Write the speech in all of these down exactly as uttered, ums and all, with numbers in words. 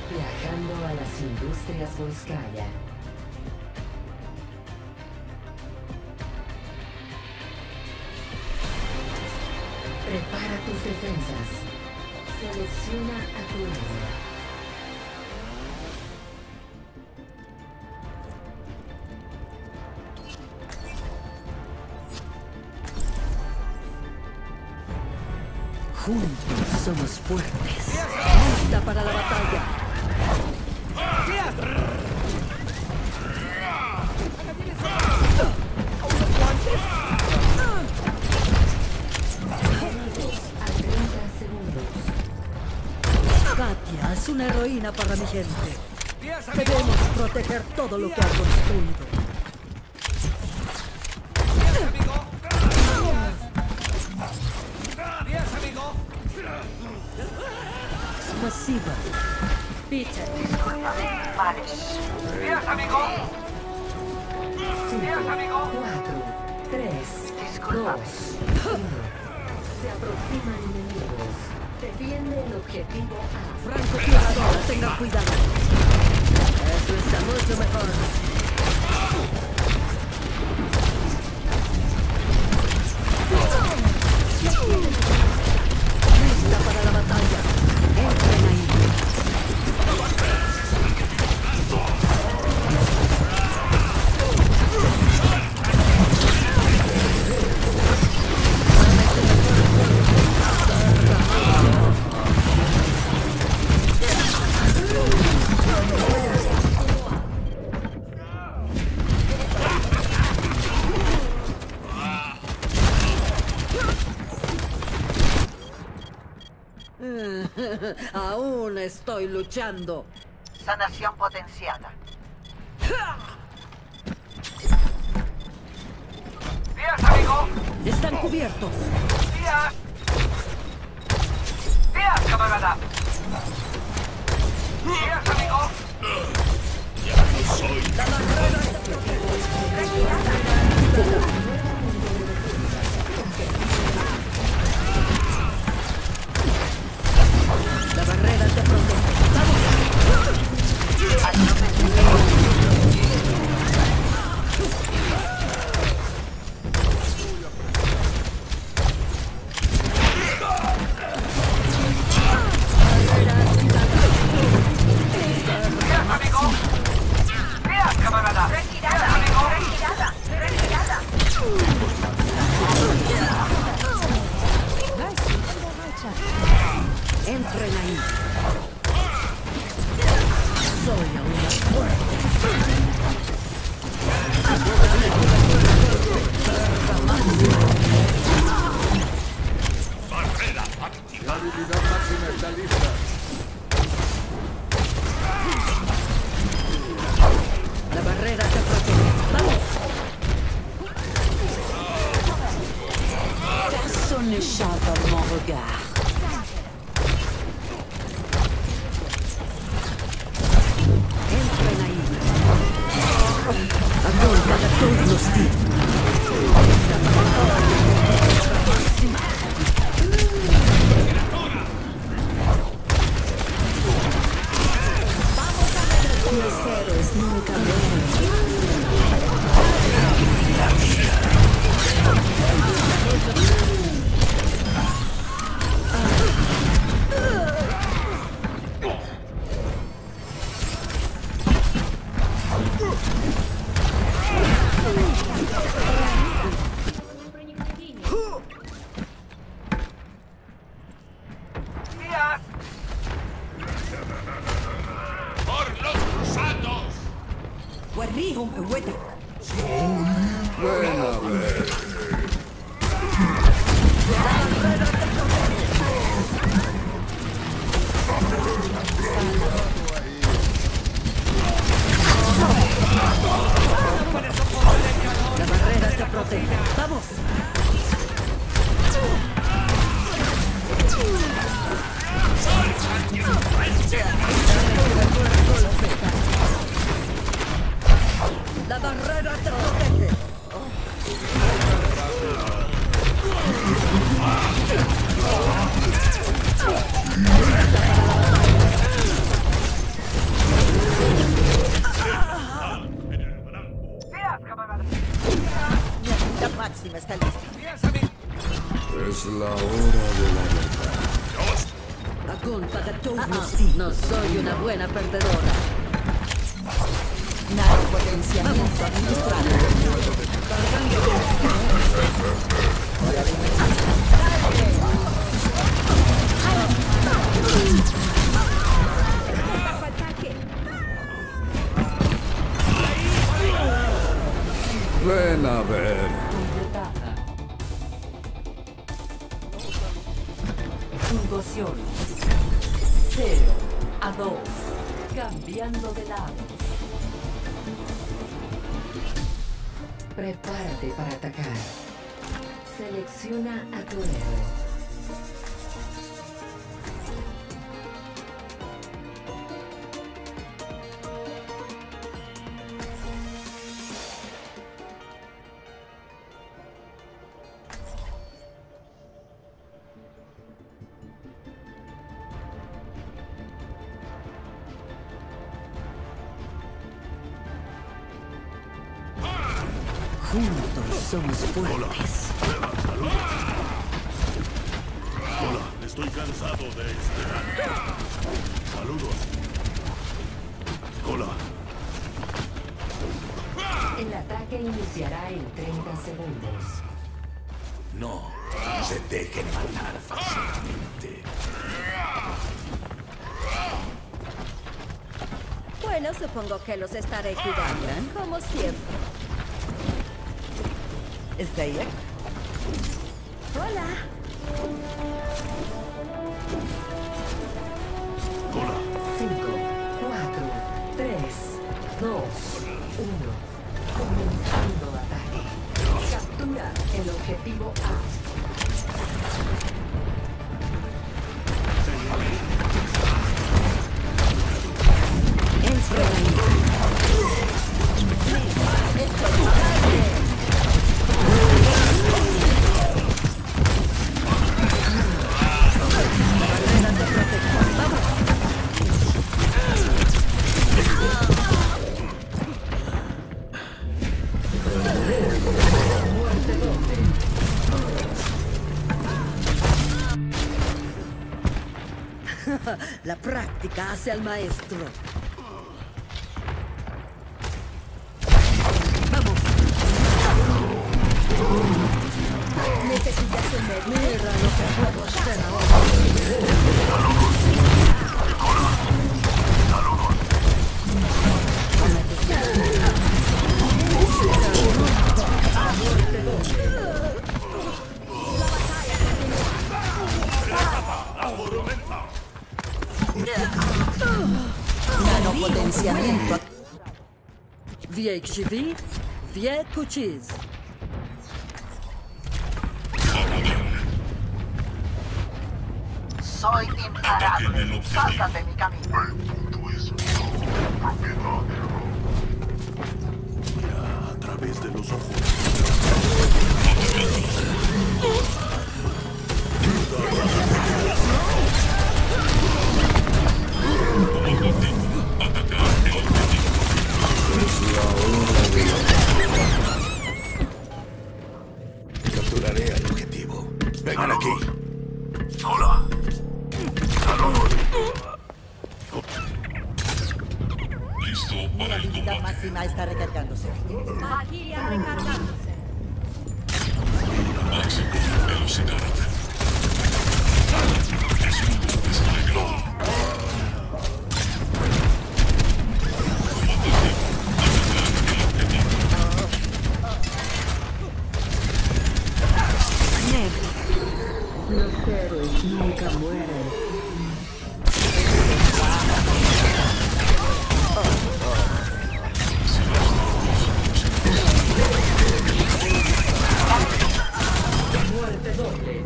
Viajando a las industrias Volskaya. Prepara tus defensas. Selecciona a tu héroe. Juntos somos fuertes. Lista para la batalla. Katia es una heroína para mi gente. Debemos proteger todo lo que ha construido. Спасибо. Питер. Días, amigo. Días, amigo. cuatro, tres, dos, uno. Se aproximan enemigos. Defiende el objetivo A. Francotiradora, tengan cuidado. Eso está mucho mejor. Lista para la batalla. Entren ahí. Aún estoy luchando. Sanación potenciada. Días, amigo. Están cubiertos. Días. Días, camarada. Días, amigo. La barrera te protege. Días, amigo. Días, camarada. Retirada, Días, amigo. retirada, retirada. Entren ahí. Soy aún más fuerte. Barrera activa. La habilidad máxima está lista. La barrera te protege. ¡Vamos! Personne n'échappe à mon regard. Entren ahí. Agolpa da todos los tipos. Los héroes nunca mueren. Días. ¡Por los cruzados! وريهم قوتك. Buena vez. La barrera te protege. ¡Vamos! La barrera te protege. Colpa da todos. No soy una buena perdedora. Nada potenciamiento administrado. Ven a ver. Completada. Puntuación cero a dos. Cambiando de lado. Prepárate para atacar. Selecciona a tu héroe. Juntos somos fuertes. Hola, estoy cansado de esperar. Saludos. Hola. El ataque iniciará en treinta segundos. No se dejen matar fácilmente. Bueno, supongo que los estaré cuidando, como siempre. ¿Está ahí? Hola. Hola. cinco, cuatro, tres, dos, uno. Comenzando ataque. Captura el objetivo A. La práctica hace al maestro. ¡Vamos! Necesitas un medio. Mira lo que puedo hacer ahora. Nanopotenciamiento. V H V, V Cuchis. Soy imparable. Salta de mi camino. Mira a través de los ojos. Capturaré al objetivo. Vengan aquí. Hola. Saludos. Listo para el Habilidad combate. máxima está recargándose. Magia recargándose. Máximo velocidad. Escudo desplegado. Los héroes nunca mueren. Muerte doble.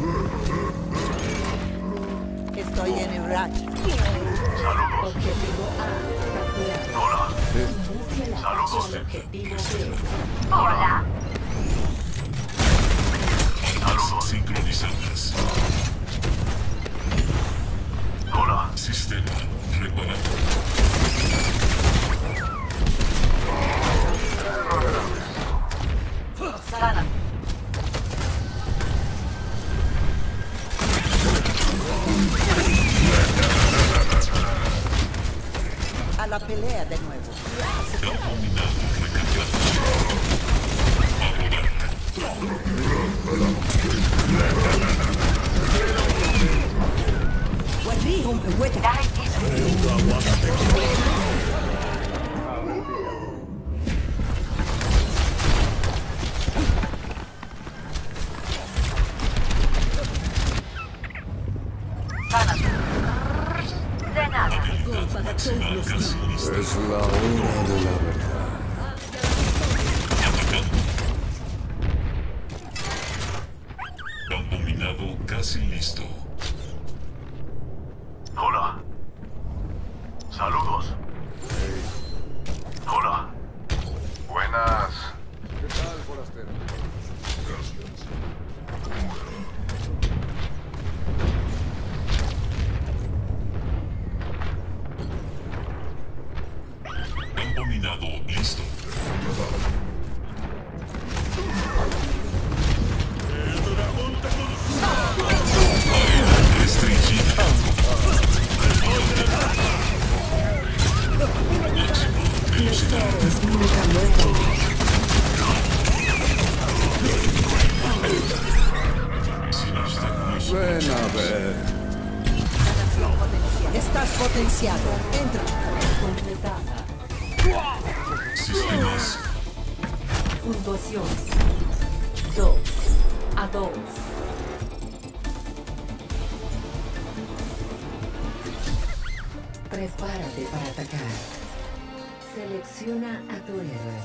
Estoy en el rack. Objetivo A. Capturado. Inicia el ataque al objetivo B. Hola. Armas sincronizadas. Hola. Sistema reparado. Sana. a la pelea de nuevo. وريهم قوتك. Es la hora de la verdad. Campo minado casi listo. Hola. Saludos. Hola. Buenas. ¿Qué tal, forastero? Campo minado listo. Área restringida. Máxima velocidad. Sin obstáculos. Ven a ver. Estás potenciado. Entra. Completada. Sistemas. Puntuación. dos a dos. Prepárate para atacar. Selecciona a tu héroe.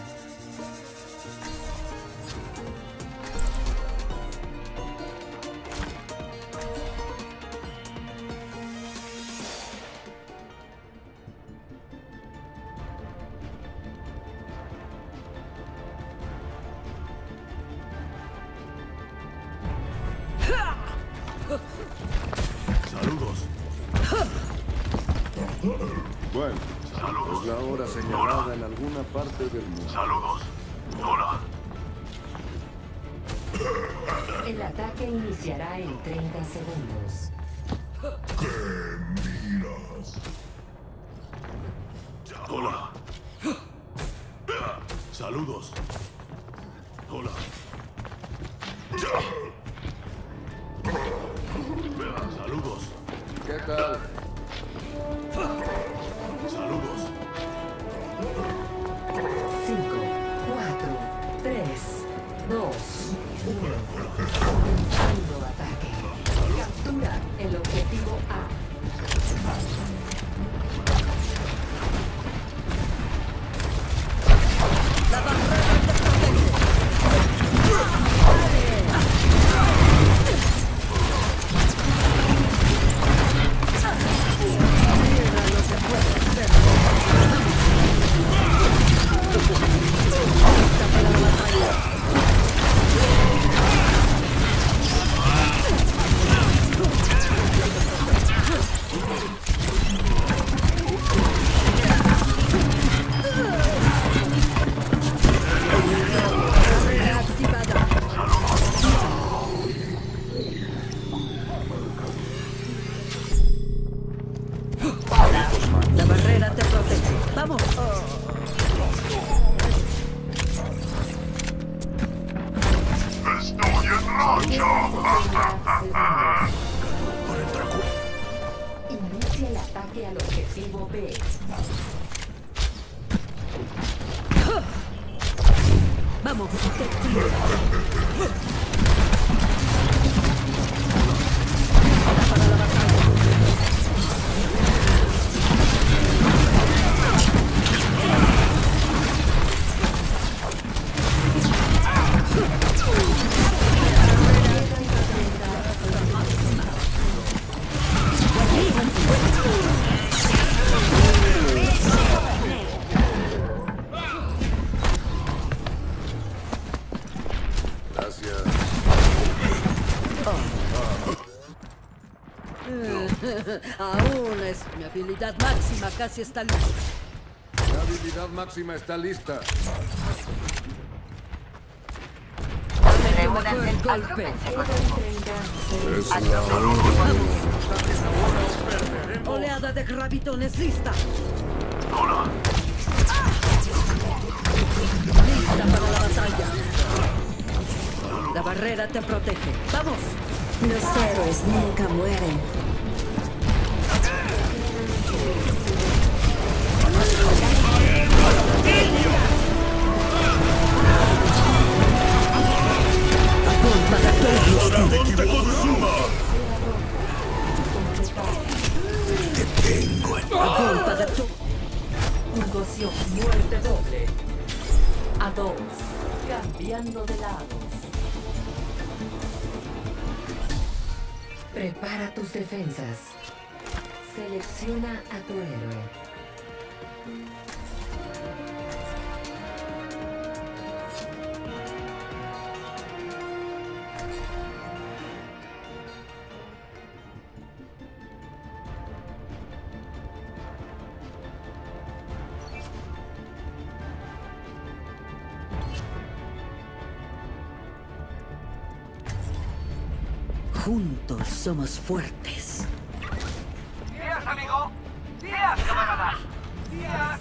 Saludos. Bueno, Saludos. es la hora señalada en alguna parte del mundo. Saludos. Hola. El ataque iniciará en treinta segundos. Hola. Saludos. Hola. Saludos. ¿Qué tal? Saludos. cinco, cuatro, tres, dos, uno. Comenzando ataque. Captura el objetivo A. La barrera te protege. Mira lo que puede hacer. Lista para la batalla. Barrera activada. La barrera te protege. ¡Vamos! Estoy en racha. Inicia el ataque al objetivo B. ¡Vamos! ¡Te tiro! Para la batalla. Gracias. Aún es mi habilidad máxima, casi está lista. La habilidad máxima está lista. Mejor golpe. Es la hora. Oleada de gravitones lista. Hola. Lista para la batalla. La barrera te protege. ¡Vamos! Los héroes nunca mueren. ¡Dragón te consuma! Te tengo en... A culpa de tu... Puntuación muerte doble. A dos. Cambiando de lados. Prepara tus defensas. Selecciona a tu héroe. Juntos somos fuertes. Días, amigo. Días, camarada. Días.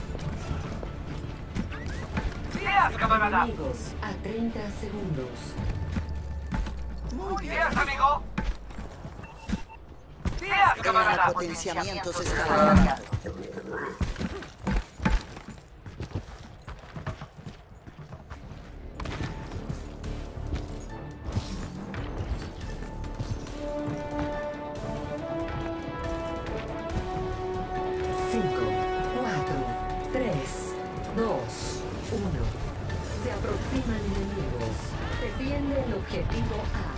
Días, camarada. Enemigos a treinta segundos. Días, amigo. Días, camarada. Potenciamientos escalados. cinco, cuatro, tres, dos, uno. Se aproximan enemigos. Defiende el objetivo A.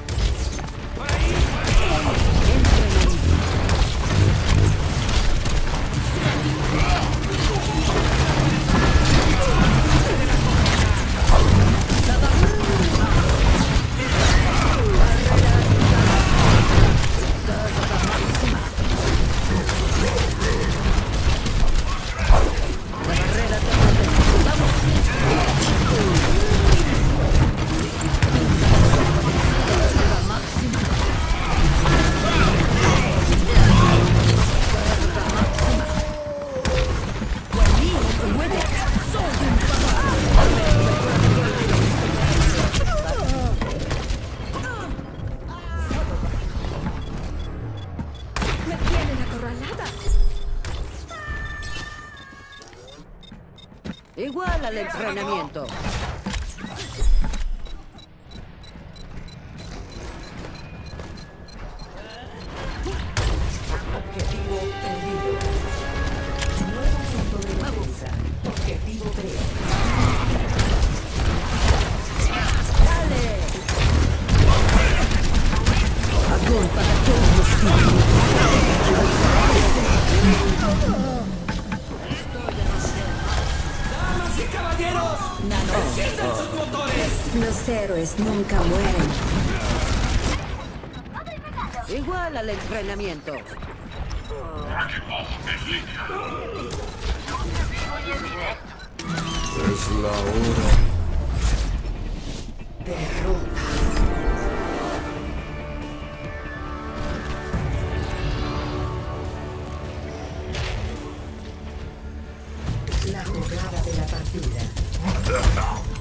Me tienen acorralada. Igual al entrenamiento. Objetivo perdido. Nuevo punto de defensa. Objetivo B. ¡Dale! A culpa de todos. Los héroes nunca mueren. Igual al entrenamiento. Es la hora. Derrota. La jugada de la partida.